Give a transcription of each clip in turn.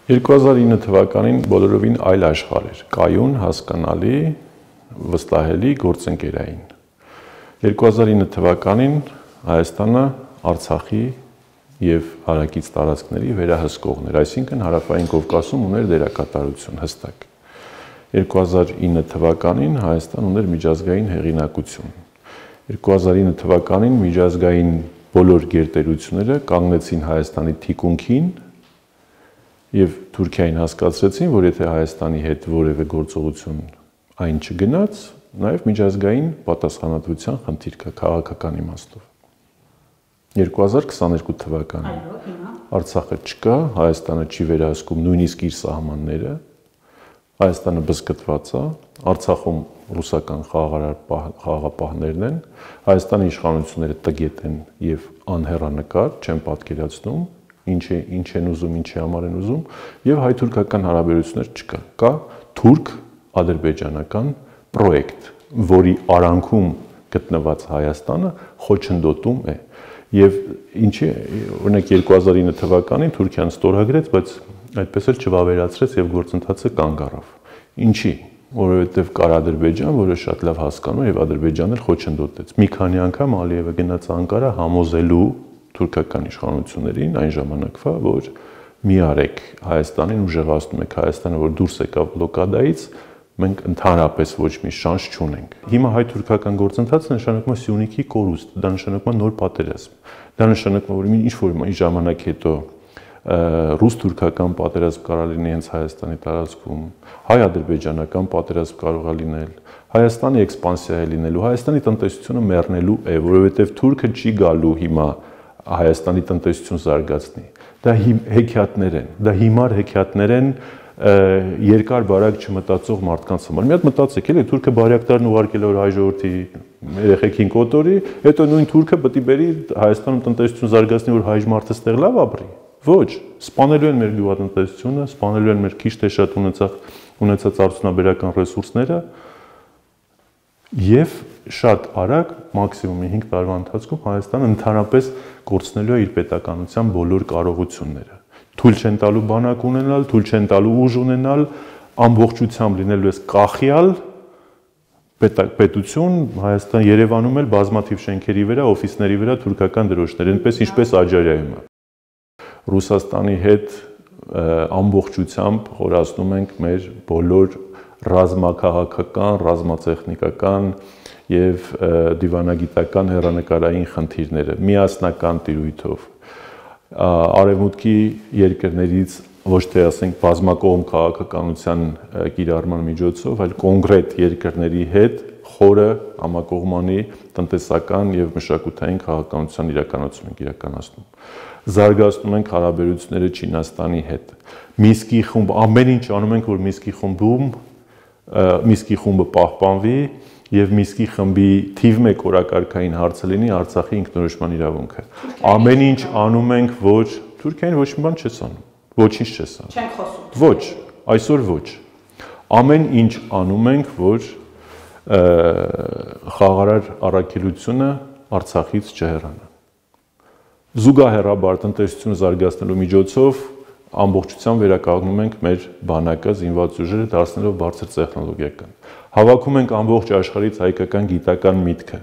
2009 թվականին բոլորովին այլ աշխարհ էր, կայուն, հասկանալի, վստահելի, գործընկերային։ 2009 թվականին Հայաստանը Արցախի եւ հարակից տարածքների վերահսկողն էր, այսինքն Հարավային Կովկասում ուներ դերակատարություն հստակ։ 2009 թվականին Հայաստան ուներ միջազգային հեղինակություն։ 2009 թվականին միջազգային բոլոր գերտերությունները կանգնեցին Հայաստանի թիկունքին եւ Թուրքիային հասկացրեցին, որ եթե Հայաստանի հետ որևէ գործողություն այն չգնաց, նաեւ միջազգային պատասխանատվության խնդիր կա քաղաքական իմաստով։ 2022 թվականին Արցախը չկա, Հայաստանը չի վերահսկում նույնիսկ իր սահմանները, Հայաստանը բզկտված է, Արցախում ռուսական խաղաղապահներն են, Հայաստանի իշխանությունները տգետ են եւ անհեռանկար, չեն պատկերացնում ինչ են ուզում, ինչի համար են ուզում, եւ հայ-թուրքական հարաբերություններ չկա։ Կա թուրք-ադրբեջանական պրոյեկտ, որի արանքում գտնված Հայաստանը խոչընդոտում է։ Եվ ինչի, օրինակ 2009 թվականին Թուրքիան ստորագրեց, բայց այդպես էլ չվավերացրեց եւ գործընթացը կանգ առավ։ Ինչի, որովհետեւ կար Ադրբեջան, որը շատ լավ հասկանում է եւ Ադրբեջանը խոչընդոտեց։ Մի քանի անգամ Ալիևը գնաց Անկարա համոզելու թուրքական իշխանություններին այն ժամանակվա, որ մի արեք Հայաստանին ուժեղացնում եք Հայաստանը, որ դուրս եկավ բլոկադայից, մենք ընդհանրապես ոչ մի շանս չունենք։ Հիմա հայ-թուրքական գործընթացը նշանակում է Սյունիքի կորուստ, դա նշանակում է նոր պատերազմ։ Դա նշանակում է, որ ինչ-որ ժամանակ հետո ռուս-թուրքական պատերազմ կարող լինի հենց Հայաստանի տարածքում, հայ-ադրբեջանական պատերազմ կարող է լինել, Հայաստանի էքսպանսիա է լինելու, Հայաստանի տնտեսությունը մեռնելու է, որովհետև թուրքը չի գալու հիմա Հայաստանի տնտեսություն զարգացնի։ Դա հեքիաթներ են, դա հիմար հեքիաթներ են երկար բարակ չմտածող մարդկանց համար։ Մի հատ մտածեք, էլի թուրքը բարյակտարն ուղարկել որ հայ ժողովրդի երեխեքին կոտորի, հետո նույն թուրքը պետք է բերի Հայաստանում տնտեսություն զարգացնի, որ հայ մարդը ստեղ լավ ապրի։ Ոչ, սպանելու են մեր գյուղատնտեսությունը, սպանելու են մեր քիչ թե շատ ունեցած արդյունաբերական ռեսուրսները եւ շատ արագ մաքսիմումի 5 տարվա ընթացքում Հայաստանը ընդհանրապես կորցնելու է իր պետականության բոլոր կարողությունները։ Թույլ չեն տալու բանակ ունենալ, թույլ չեն տալու ուժ ունենալ, ամբողջությամբ լինելու է կախյալ պետություն, Հայաստան Երևանում էլ բազմաթիվ շենքերի վրա, օֆիսների վրա թուրքական դրոշներ, այնպես ինչպես Աջարիայում է։ Ռուսաստանի հետ ամբողջությամբ խորացնում ենք մեր բոլոր ռազմաքաղաքական, ռազմատեխնիկական եւ դիվանագիտական հեռանկարային խնդիրները միասնական տիրույթով արևմուտքի երկրներից ոչ թե ասենք բազմակողմ քաղաքականության կիրառման միջոցով, այլ կոնկրետ երկրների հետ խորը համակողմանի տնտեսական եւ մշակութային քաղաքականության իրականացում ենք իրականացնում։ Զարգացնում ենք հարաբերությունները Չինաստանի հետ։ Մինսկի խումբ ամեն ինչ անում ենք, որ Մինսկի խումբը պահպանվի եւ Մինսկի խմբի թիվ 1 օրակարգային հարցը լինի Արցախի ինքնորոշման իրավունքը։ Ամեն ինչ անում ենք, որ Թուրքիային ոչ մի բան չես անում, ոչինչ չես անում։ Չենք խոսում։ Ոչ, այսօր ոչ։ Ամեն ինչ անում ենք, որ խաղաղարար առաքելությունը Արցախից չհեռանա։ Զուգահեռաբար տնտեսությունը զարգացնելու միջոցով ամբողջությամբ վերականգնում ենք մեր բանակը, զինված ուժերը դարձնելով բարձր տեխնոլոգիական։ Հավաքում ենք ամբողջ աշխարհից հայկական գիտական միտքը։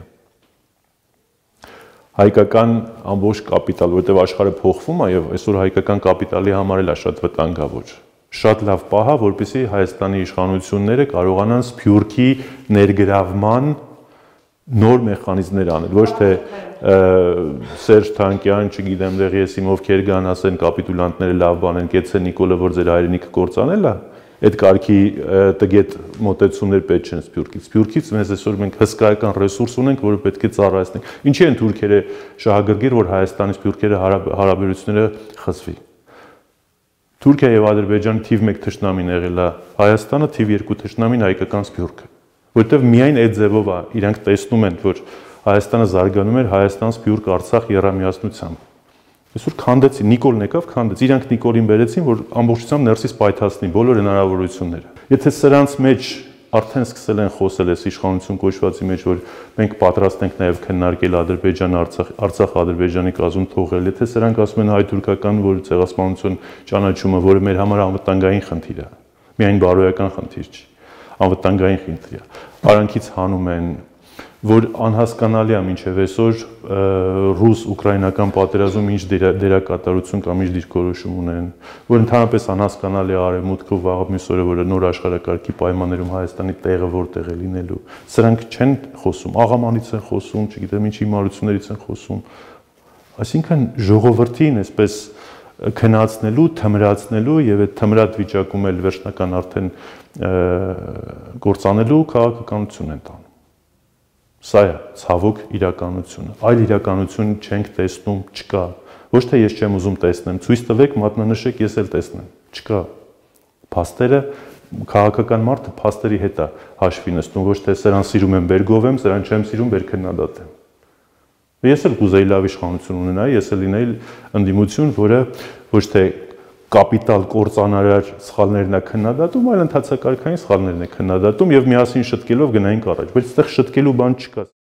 Հայկական ամբողջ կապիտալ, որտեղ աշխարհը փոխվում է եւ այսօր հայկական կապիտալի համար էլ է շատ վտանգավոր։ Շատ լավ պահ է, որպեսզի Հայաստանի իշխանությունները կարողանան Սփյուռքի ներգրավման նոր մեխանիզմներ անել, ոչ թե Սերժ Թանկյան, չգիտեմ, դեռ ես իմ ովքեր գան ասեն կապիտուլանտները լավ բան են, կեցե Նիկոլը, որ ձեր հայրենիքը կործանել է, այդ կարգի տգետ մոտեցումներ պետք չեն Սփյուռքից։ Սփյուռքից մեզ այսօր մենք հսկայական ռեսուրս ունենք, որը պետք է ծառայեցնենք։ Ինչի են թուրքերը շահագրգիռ, որ Հայաստանի Սփյուռքերը հարաբերությունները խզվի։ Թուրքիա եւ Ադրբեջանը թիվ 1 թշնամին եղել է Հայաստանը, թիվ 2 թշնամին հայկական Սփյուռքը։ Որտեւ միայն այդ ձևով է իրանք տեսնում են, որ Հայաստանը զարգանում էր Հայաստան-Սփյուռք-Արցախ եռամիասնությամբ։ Այսօր քանդեցին, Նիկոլն եկավ քանդեց, իրանք Նիկոլին բերեցին, որ ամբողջությամբ ներսից պայթացնի բոլոր հնարավորությունները։ Եթե սրանց մեջ արդեն սկսել են խոսել այս իշխանություն կոչվածի մեջ, որ մենք պատրաստ ենք նաև քննարկել Արցախ-Ադրբեջանի կազմում թողել, եթե սրանք ասում են հայ-թուրքական, որ ցեղասպանություն ճանաչումը, որը մեր համար անվտանգային խնդիր է, միայն բարոյական խնդիր չի, անվտանգային խնդիր է, արանքից հանում են, որ անհասկանալի է մինչև այսօր ռուս-ուկրաինական պատերազմում ինչ դերակատարություն կամ ինչ դիրքորոշում ունեն, որ ընդհանրապես անհասկանալի է արևմուտքը ու վաղը մյուս օրը, որը նոր աշխարհակարգի պայմաններում Հայաստանի տեղը որտեղ է լինելու, սրանք չեն խոսում, աղամանից են խոսում, չգիտեմ ինչ հիմարություններից են խոսում, այսինքն ժողովրդին այսպես քննացնելու, թմրացնելու եւ այդ թմրած վիճակում էլ վերջնական արդեն գործանելու քաղաքականություն են տանում։ Սա է ցավոք իրականությունը, այլ իրականություն չենք տեսնում, չկա, ոչ թե ես չեմ ուզում տեսնեմ, ցույց տվեք, մատնանշեք, ես էլ տեսնեմ, չկա, փաստերը, քաղաքական մարդը փաստերի հետ է հաշվի նստում, ոչ թե սրան սիրում եմ, բերգով եմ, սրան չեմ սիրում, բերքննադատ եմ։ Ես էլ կուզեի լավ իշխանություն ունենայի, ես էլ լինեի ընդդիմություն, որը ոչ թե կապիտալ կործանարար սխալներն է քննադատում, այլ ընդհանրակարգային սխալներն է քննադատում եւ միասին շտկելով գնայինք առաջ, բայց այդտեղ շտկելու բան չկա։